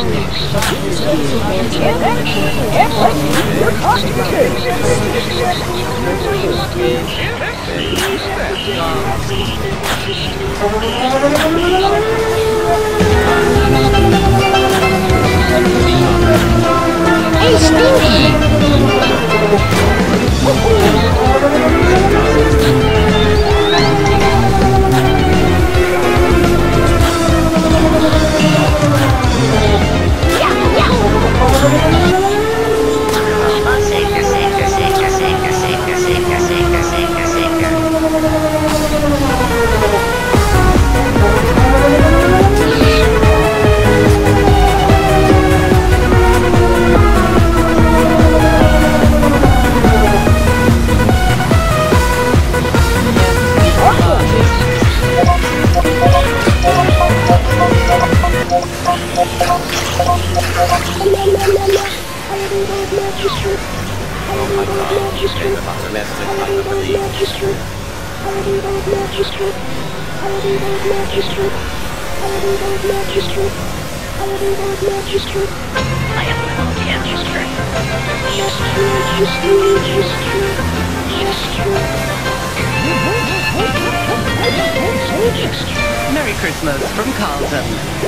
Hey, Stinky! Merry Christmas from Carlton.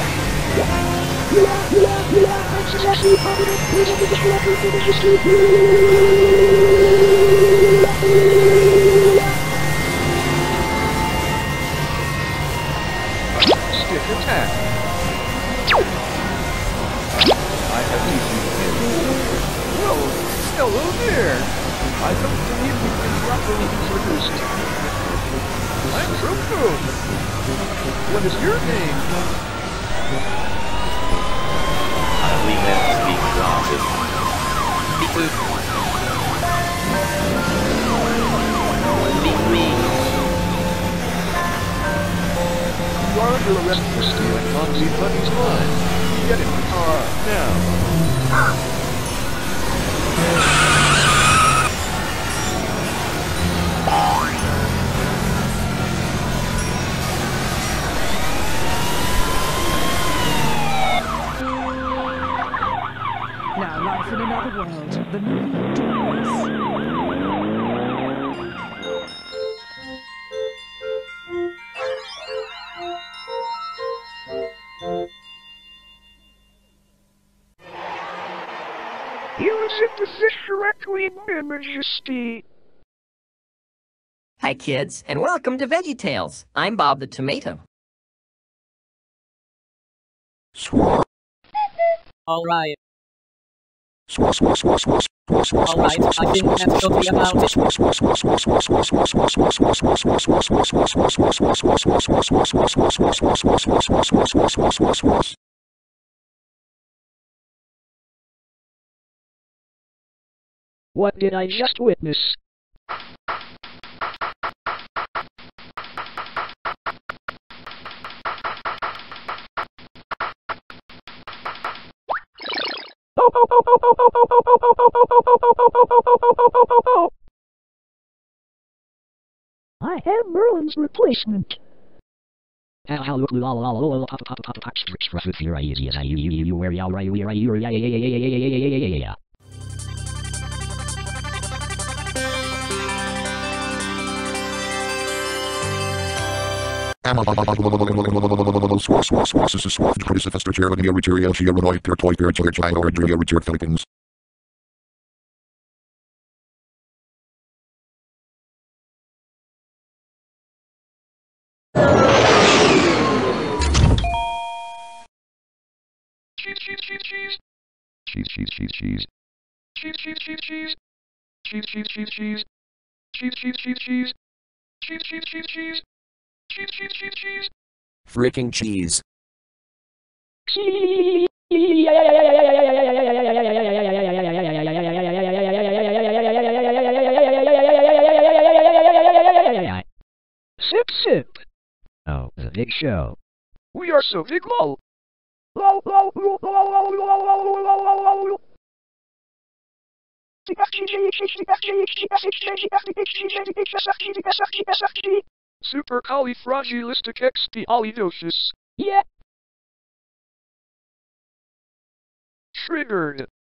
Stick attack. I have eaten you. Whoa, hello there. I hope the music is properly introduced. I'm Goose. What is your name? We have to speak glasses. You are under arrest for stealing Momsy Bunny's line. Get in the car now. Now, Life in Another World, the movie Goose. You said this correctly, Your Majesty. Hi kids, and welcome to Veggie Tales. I'm Bob the Tomato. Alright. Alright, I didn't have to be about it. What did I just witness? I have Merlin's replacement. Freaking cheese. Sip, sip. Oh, the big show. We are so big, lol. Supercalifragilisticexpialidocious. Yeah. triggered.